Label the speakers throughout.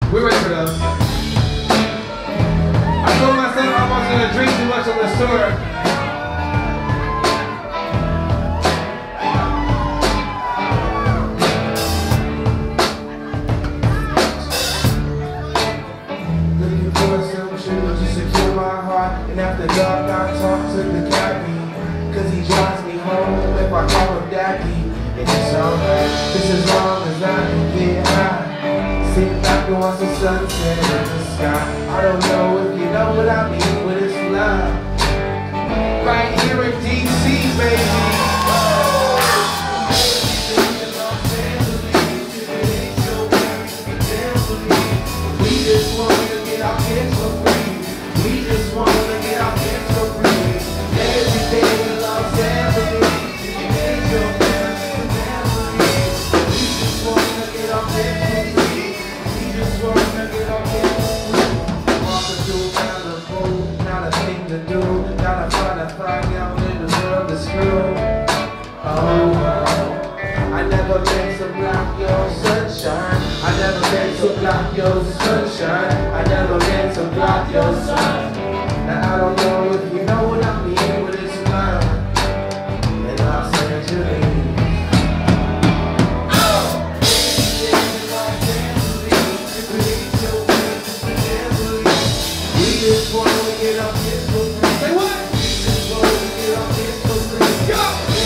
Speaker 1: We're ready for those. I told myself I wasn't going to drink too much on this tour. Looking for some shoes to secure my heart. And after dark I talk to the cabby, cause he drives me home if I call him daddy. And it's alright, just as long as I can get high. Sit back and watch the sunset in the sky. I don't know if you know what I mean, but it's love. Right here in DC, baby. We just wanna get our kids for free. We just wanna get our kids for free. Every day we love family. Block your sunshine. I never meant to block your sun. Now I don't know if you know what I mean, but it's love in Los Angeles. We just wanna get up here for free. Say what? We just wanna get up here for free. Go!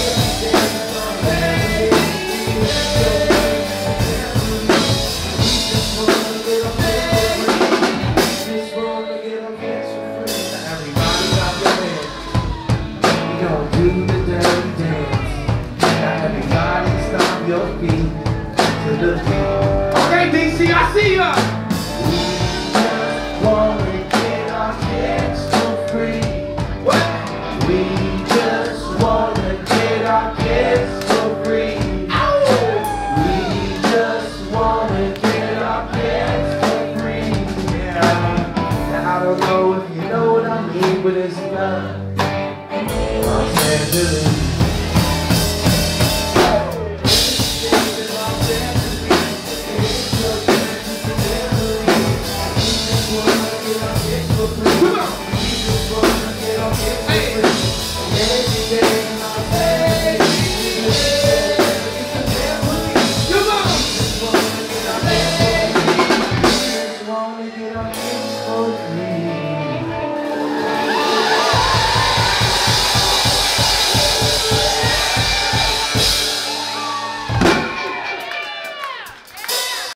Speaker 1: Do the dirty dance. Now everybody stop your feet to the beat. Okay, DC, I see ya! We just wanna get our kids for free. What? We just wanna get our kids for free. Ow! We just wanna get our kids for free. Yeah. Now I don't know if you know what I mean, but it's love. Los Angeles.